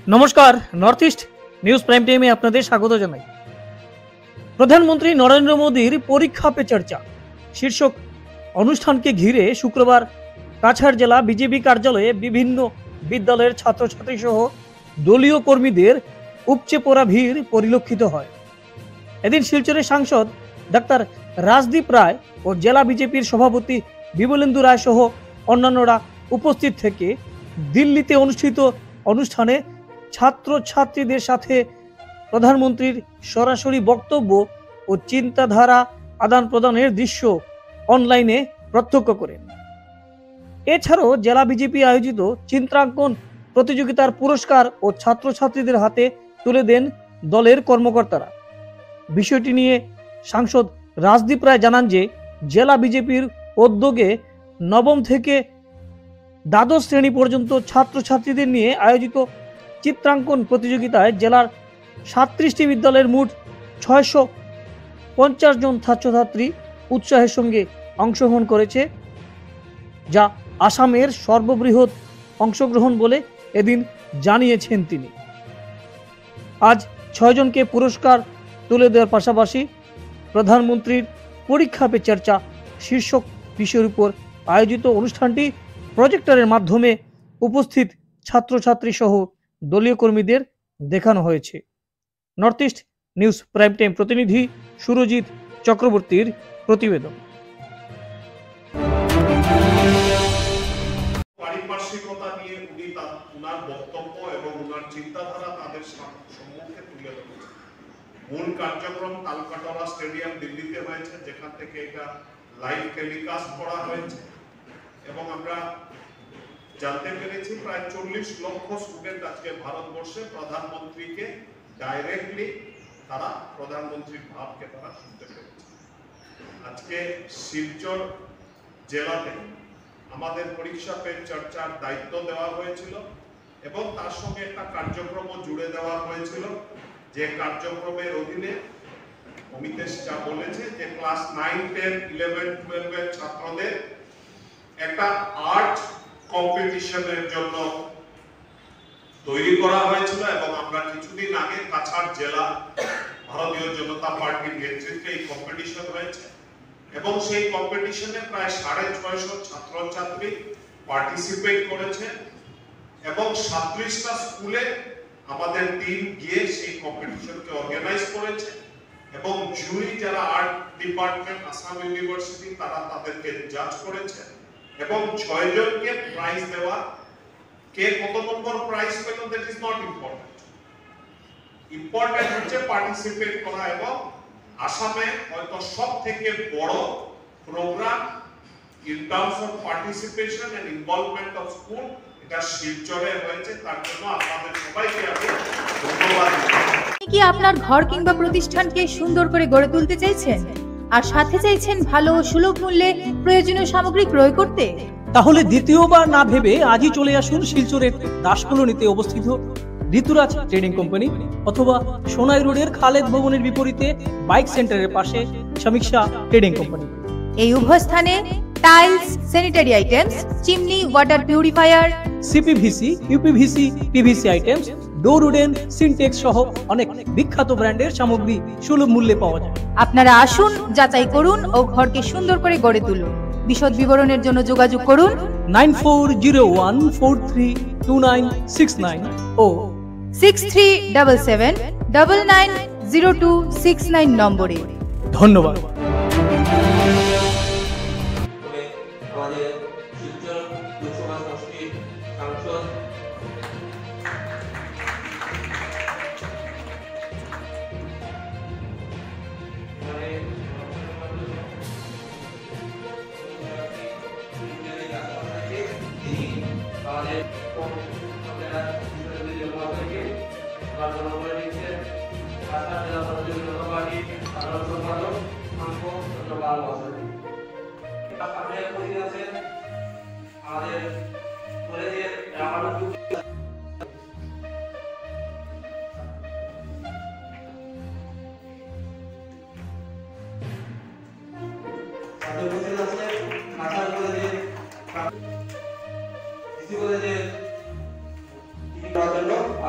नमस्कार north East News prime टाइमे आपनादेर स्वागत जानाई। प्रधानमंत्री नरेंद्र मोदीर परीक्षा पे चर्चा शीर्षक अनुष्ठान के घिरे शुक्रवार काछाड़ जिला बीजेपी कार्यालये विभिन्न विद्यालयेर छात्र छात्री सह दलीय कर्मीदेर उपचे पड़ा भीड़ परिलक्षित हय। एदिन शिलचरेर सांसद डाक्तार राजदीप राय और जिला बीजेपीर सभापति विमलेन्दु राय सह अन्यान्यरा उपस्थित थेके दिल्लीते अनुष्ठित अनुष्ठाने छात्र छात्रीदेर साथे प्रधानमंत्रीर सरासरि बक्तव्य और चिंताधारा आदान प्रदानेर दृश्य अनलाइने प्रत्यक्ष करें। एछाड़ाओ जिला बीजेपी आयोजित चित्रांकन प्रतियोगितार पुरस्कार और छात्र छात्रीदेर हाथे तुले देन दलेर कर्मकर्तारा। विषयटी निये सांसद राजदीप राय जानान जे जिला बीजेपीर उद्योगे नवम थेके द्वादश श्रेणी पर्यन्त छात्र छात्रीदेर निये आयोजित चित्रांकन प्रतियोगिताय जिलार 37टी विद्यालयेर मोट 650 जन छात्र छात्री उत्साहेर संगे अंशग्रहण करेছে, যা आसामेर सर्वबृहৎ अंशग्रहण बोले एदिन जानिয়েছেন তিনি। आज 6 जनके पुरस्कार तुले देওয়ার पाशापाशी प्रधानमंत्रीर परीक्षा पे चर्चा शीर्षक विषयेर उपर आयोजित अनुष्ठानटी प्रजेक्टरेर माध्यमे उपस्थित छात्र छात्री सह दलीय कर्मीदेर देखानो हयेছে। North East News prime time प्रतिनिधि सुरजित चक्रवर्तीर प्रतिवेदन। पारिपार्श्विकता নিয়ে উনি ওনার বক্তব্য এবং ওনার চিন্তাধারা তাদের সম্মুখে তুলে ধরেছেন। মূল কার্যক্রম কালকাটোয়া স্টেডিয়াম দিল্লিতে হয়েছে, যেখান থেকে এটা লাইভ টেলিকাস্ট করা হয়েছে এবং আমরা জানতে পেরেছি প্রায় 40 লক্ষ স্টুডেন্ট আজকে ভারতবর্ষে প্রধানমন্ত্রীকে ডাইরেক্টলি তারা প্রধানমন্ত্রীর ভাবকে তারা শুনতে পেরেছে। আজকে শিলচর জেলাতে আমাদের পরীক্ষা পে চর্চার দায়িত্ব দেওয়া হয়েছিল এবং তার সঙ্গে একটা কার্যক্রম জুড়ে দেওয়া হয়েছিল, যে কার্যক্রমের অধীনে অমিতেশ যা বলেছে যে ক্লাস 9, 10, 11, 12 এর ছাত্রদের একটা আর্ট কম্পিটিশনের জন্য তৈরি করা হয়েছিল এবং আমরা কিছুদিন আগে কাছাড় জেলা ভারতীয় জনতা পার্টির নেতৃত্বে এই কম্পিটিশন হয়েছে এবং সেই কম্পিটিশনে প্রায় 650 ছাত্রছাত্রী পার্টিসিপেট করেছে এবং 37টা স্কুলে আমাদের টিম গিয়ে সেই কম্পিটিশনকে অর্গানাইজ করেছে এবং জুরি যারা আর্ট ডিপার্টমেন্ট আসাম ইউনিভার্সিটি তারা তাদেরকে জাজ করেছে এবং 6 জনকে প্রাইজ দেওয়া। কে কত নম্বর প্রাইজ পেল that is not important, important হচ্ছে পার্টিসিপেট করা এবং আসামে হয়তো সবথেকে বড় program in terms of participation and involvement of school এটা শিলচরে হয়েছে। তার জন্য আপনাদের সবাইকে আমি ধন্যবাদ দিচ্ছি। কি আপনার ঘর কিংবা প্রতিষ্ঠানকে সুন্দর করে গড়ে তুলতে চাইছেন আর সাথে চাইছেন ভালো ও সুলভ মূল্যে প্রয়োজনীয় সামগ্রী ক্রয় করতে? তাহলে দ্বিতীয়বার না ভেবে আজই চলে আসুন শিলচরের দাসকলোনিতে অবস্থিত ঋতুরাজ ট্রেডিং কোম্পানি অথবা সোনাই রোডের খালেদ ভবনের বিপরীতে বাইক সেন্টারের পাশে সমীক্ষা ট্রেডিং কোম্পানি। এই উভয় স্থানে tiles, sanitary items, chimney, water purifier, CPVC, UPVC, PVC items, door wooden, Sintex সহ অনেক বিখ্যাত ব্র্যান্ডের সামগ্রী সুলভ মূল্যে পাওয়া যায়। আপনারা আসুন, যাচাই করুন ও ঘরকে সুন্দর করে গড়ে তুলুন। বিশদ বিবরণের জন্য যোগাযোগ করুন 9401432969 ও 6377990269 নম্বরে। ধন্যবাদ।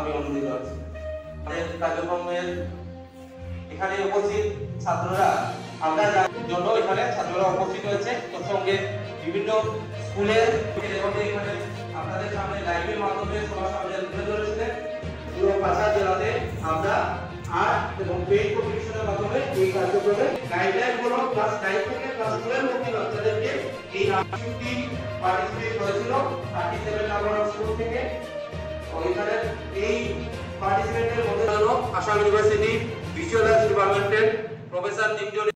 আমি অনুরোধ করছি। আমাদের কার্যক্রমের এখানে উপস্থিত ছাত্ররা আমরা জন্য এখানে ছাত্ররা উপস্থিত হয়েছে, তোর সঙ্গে বিভিন্ন স্কুলের এখানে আপনাদের সামনে লাইভের মাধ্যমে সবার সামনে তুলে ধরেছিলেন। পুরো কাছাড় জেলাতে আমরা আর্ট এবং পেইন্ট কম্পিটিশনের মাধ্যমে এই কার্যক্রমে গাইডলাইন গুলো ক্লাস 9 থেকে ক্লাস 12 অবধি বাচ্চাদেরকে এই অ্যাক্টিভিটি পার্টিসিপেট করেছিল 37 নাম্বার স্কুল থেকে। ওইখানে এই পার্টিসিপেন্টের মধ্যে হলো আসাম ইউনিভার্সিটি ভিজুয়াল আর্টস ডিপার্টমেন্টের প্রফেসর তিনজন